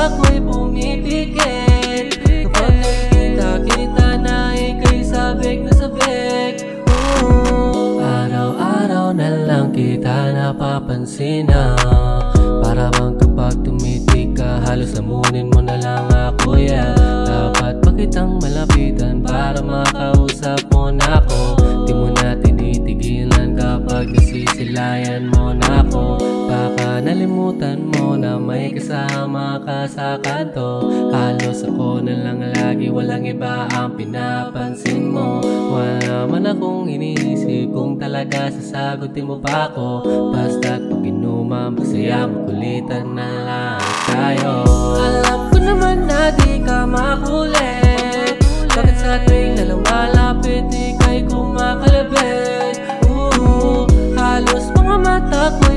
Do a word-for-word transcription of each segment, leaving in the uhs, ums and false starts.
ko'y pumipikit. Kapag nakikita-kita na ika'y sabik na sabik. Ooh. Araw-araw na lang kita napapansin na para bang kapag tumitig ka, halos lamunin mo na lang ako, yeah. Dapat pa kitang malapitan para makausap mo na ako. Di mo na tinitigilan kapag nasisilayan mo na ako. Baka nalimutan mo na may kasama ka sa kanto. Halos ako na lang lagi, walang iba ang pinapansin mo. Wala man akong iniisip kung talaga sasagutin mo pa ako. Basta't pag inuman, masaya, makulitan na lang tayo. Alam ko naman na di ka makulit. Bakit sa tuwing na lumalapit ika'y kumakalabit? Ooh, halos mga mata ko'y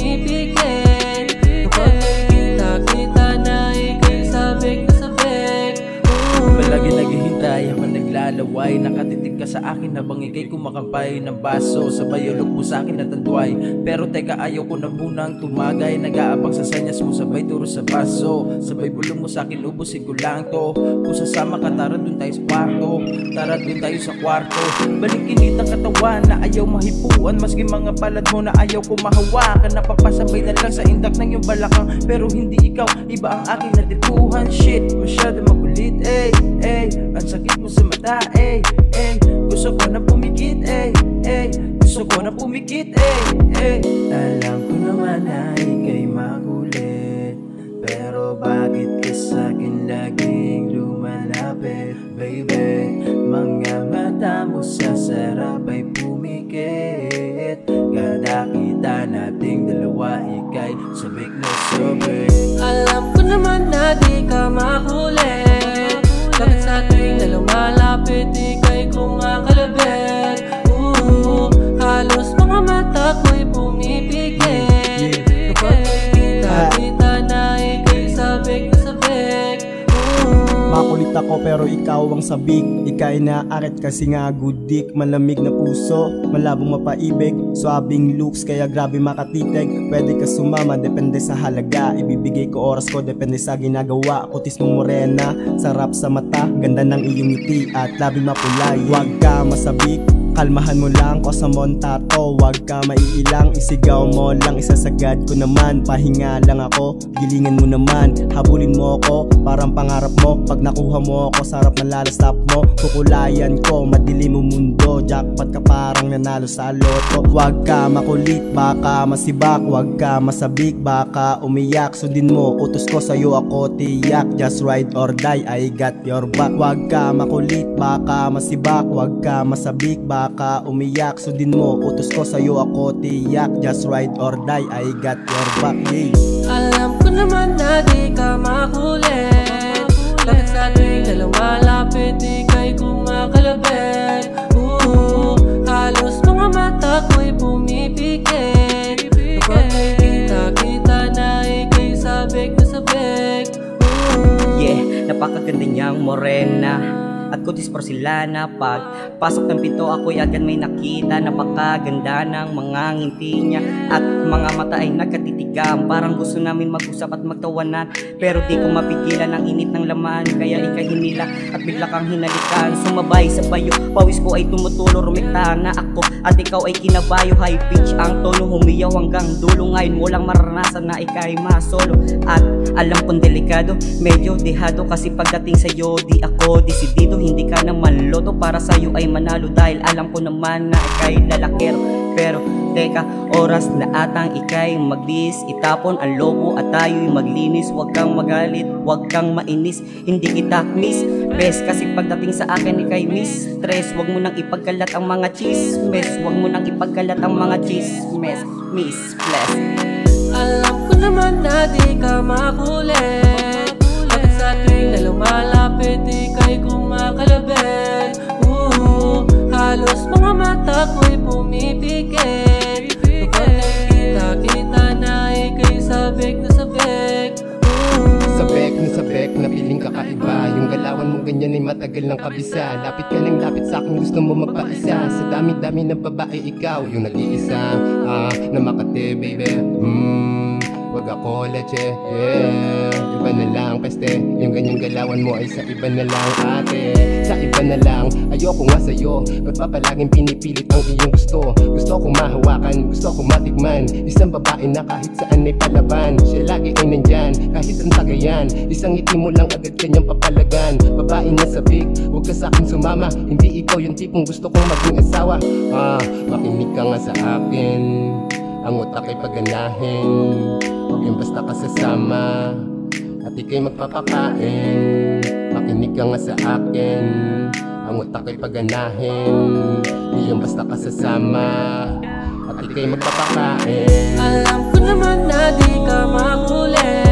pumipikit. Kapag nakikita-kita na ika'y sabik na sabik. Palagi naghihintay habang naglalaway, nakatitig ka sa akin habang ika'y kumakampay ng baso. Sabay ulog mo sa akin at tandway, pero teka ayaw ko na munang tumagay. Nag-aabang sa sanyas mo, sabay turo sa baso. Sabay bulong mo sa akin, ubusin ko lang to. Kung sasama ka, tara dun tayo sa kwarto. Tara dun tayo sa kwarto. Balikinit ang katawan na ayaw mahipuan, maski mga palad mo na ayaw ko mahawakan. Napapasabay na lang sa indak ng iyong balakang, pero hindi ikaw, iba ang aking natipuhan. Shit, masyado makulit, eh, eh. Ang sakit mo sa mata, eh, eh. Gusto ko na pumikit, eh, eh. Gusto ko na pumikit, eh, eh. Alam ko naman na ika'y makulit, pero bakit ka sa'kin laging lumalapit, baby? Mga mata mo sa sarap ay pumikit. Kada kita nating dalawa, ika'y sabik na sabik. Alam ko naman na di ka makulit. Bakit sa tuwing na lumalapit ika'y kumakalabit? Ooh, halos mga mata ko'y pumipikit. Kapag nakikita-kita na ika'y sabik na sabik. Makulit ako pero ikaw ang sabik. Ika'y naaarit kasi nga good dick. Malamig na puso, malabong mapaibig. Swabing looks kaya grabe makatitig. Pwede ka sumama, depende sa halaga. Ibibigay ko oras ko, depende sa ginagawa. Kutis mong morena, sarap sa mata. Ganda ng iyong ngiti at labing mapulay. Huwag ka masabik, kalmahan mo lang ko sa montato. Huwag ka maiilang, isigaw mo lang, isasagad ko naman. Pahinga lang ako, gilingan mo naman. Habulin mo ako, parang pangarap mo. Pag nakuha mo ako, sarap na lalastap mo. Kukulayan ko, madilim mo mundo. Jackpot ka parang nanalo sa loto. Huwag ka makulit, baka masibak. Huwag ka masabik, baka umiyak. Sundin mo, utos ko sa'yo ako tiyak. Just ride or die, I got your back. Huwag ka makulit, baka masibak. Huwag ka masabik, baka umiyak. Sundin mo, utos ko sa'yo ako tiyak. Just ride or die, I got your back, yeah. Alam ko naman na di ka makulit. Bakit sa tuwing na lumalapit ika'y kumakalabit? Ooh, halos mga mata ko'y pumipikit. Kapag nakikita-kita na ika'y sabik na sabik. Ooh. Yeah, napakaganda niyang morena at kutis porcelana. Pag pasok ng pinto ako'y agad may nakita. Napakaganda ng mga ngiti niya at mga mata ay nagkatitigan. Parang gusto namin mag-usap at magtawanan, pero di ko mapigilan ang init ng laman. Kaya ika'y hinila at bigla kang hinalikan. Sumabay sa bayo, pawis ko ay tumutulo. Rumikta na ako at ikaw ay kinabayo. High pitch ang tono, humiyaw hanggang dulo. Ngayon mo lang maranasan na ika'y masolo. At alam kong delikado, medyo dehado, kasi pagdating sa'yo di ako desidido. Hindi ka naman loto para sa'yo ay manalo, dahil alam ko naman na ika'y lalakero. Pero teka, oras na atang ika'y magbis. Itapon ang lobo at tayo'y maglinis. Huwag kang magalit, huwag kang mainis. Hindi kita miss best, kasi pagdating sa akin ika'y mistress. Huwag mo nang ipagkalat ang mga chismes. Huwag mo nang ipagkalat ang mga chismes. Miss bless. Alam ko naman na di ka makulit. Bakit sa tuwing na lumalapit ika'y kumakalabit? Ooh, halos mga mata ko'y pumipikit. Kapag nakikita-kita na ika'y sabik na sabik. Sabek na sabek na piling kakaiba. Yung galawan mo ganyan ay matagal ng kabisa. Lapit ka ng lapit sa akin, gusto mo magpaisa. Sa dami-dami ng babae ikaw yung nag-iisa, ah, na makate baby. Mm, wag ako leche, yeah. Iba na lang peste, yung ganyang galawan mo ay sa iba na lang ate. Sa iba na lang, ayoko nga sa'yo. Ba't pa palaging pinipilit ang iyong gusto? Gusto kong mahawakan, gusto kong matikman. Isang babae na kahit saan ay palaban. Siya lagi ay nandyan, kahit ang tagayan. Isang ngiti mo lang agad kanyang papalagan. Babae na sabik, huwag ka sa'kin sumama. Hindi ikaw yung tipong gusto kong maging asawa. Ah, makinig ka nga sa akin, ang utak ay paganahin. Huwag yung basta ka sasama at ika'y magpapakain. Makinig ka nga sa akin, ang utak ay paganahin. Di yung basta ka sasama at ika'y magpapakain. Alam ko naman na di ka makulit,